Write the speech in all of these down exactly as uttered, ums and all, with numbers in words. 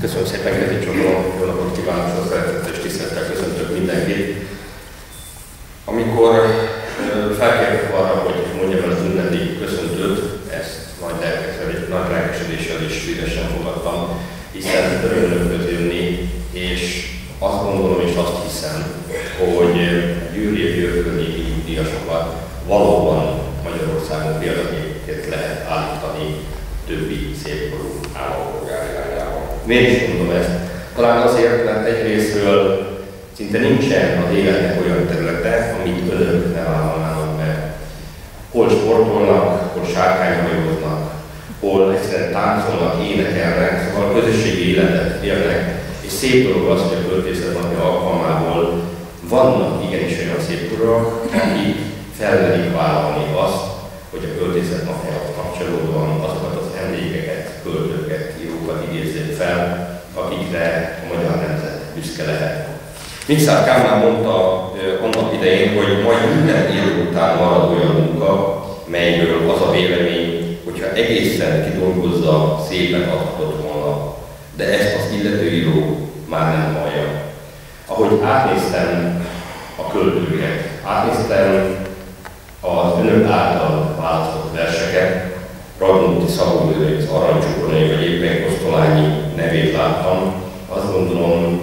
Köszönöm szépen, Kezi Csodó, jó napot kívánok, szeretettel és tisztelettel köszöntök mindenkit. Amikor felkértek arra, hogy mondjam el az ünnepi köszöntőt, ezt nagy lelkesedéssel, nagy lelkesedéssel és szívesen fogadtam, hiszen örömökhöz jönni, és azt gondolom és azt hiszem, hogy győri győrködi díjasokat valóban Magyarországon példaként lehet állítani többi szépkorú állampolgár irányában. Miért is mondom ezt? Talán azért, mert egyrésztről szinte nincsen az életnek olyan területe, amit önök ne vállalnának meg. Hol sportolnak, hol sárkányhajóznak, hol egyszerűen táncolnak, énekelnek, szóval közösségi életet élnek, és szép dolog az, hogy a költészet napja alkalmából vannak igenis olyan szép urak, akik felmerik vállalni azt, hogy a költészet napjához kapcsolódóan azokat az emlékeket, költőket, írókat idézzék fel, akikre a magyar nemzet büszke lehet. Mikszár Kálmán mondta annak idején, hogy majd minden író után marad olyan munka, melyből az a vélemény, hogyha egészen kidolgozza, szépen adhatott volna, de ezt az illető író már nem hallja. Ahogy átnéztem a költőket, átnéztem az önök által választott verseket, Radnóti Szabó az Aranycsukornai vagy éppen Kosztolányi nevét láttam, azt gondolom,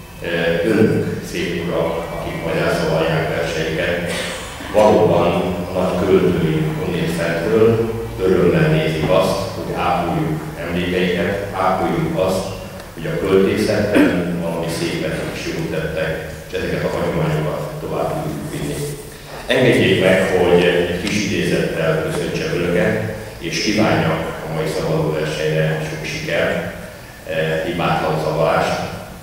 önök szép urak, akik majd elszavalják verseiket, valóban a nagy költői Honvéd Szentről örömmel nézik azt, hogy ápoljuk emlékeiket, ápoljuk azt, hogy a költészetben valami szépet is jót tettek, és ezeket a hagyományokat tovább tudjuk vinni. Engedjék meg, hogy egy kis idézettel köszöntsem önöket, és kívánjak a mai szabadó versenyre sok sikert, hibátlan szavalást.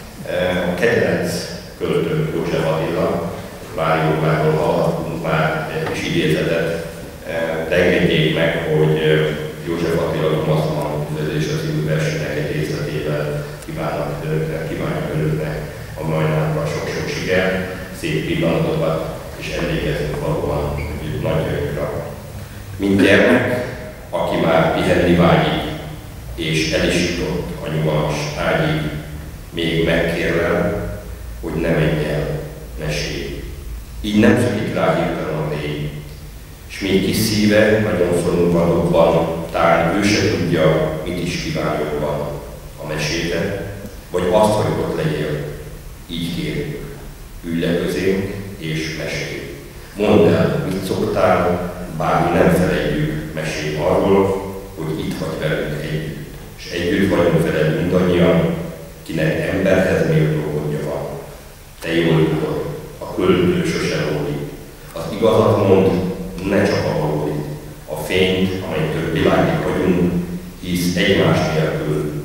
A kedvenc költőnk József Attila, Vári Jóváról hallhattunk már egy kis idézetet, de engedjék meg, hogy József Attila Tomaszman Üdvözlés a című versenynek egy részletével kívánok önöknek, kívánok önöknek a mai napra sok-sok sikert, szép pillanatokat, és emlékezzünk valóban nagyjainkra. Mint gyermek, aki már pihenni vágyik, és el is jutott a nyugalmas ágyig, még megkérlel, hogy ne menj el, mesélj. Így nem szökik rá hirtelen a mély, és még kis szíve nagyon szorulvadóban, talán ő se tudja, mit is kíván jobban, a meséte, vagy azt, hogy ott legyél. Így kérjük, ülj le közénk, és mesélj. Mondd el, mit szoktál, bár mi nem felejtjük, mesélj arról, hogy itt vagy velünk együtt, és együtt vagyunk veled mindannyian, kinek emberhez méltó gondja van. Te jól tudod, a költő sose rólik. Az igazat mond, ne csak a valódi. A fényt, amelytől világig vagyunk, hisz egymás nélkül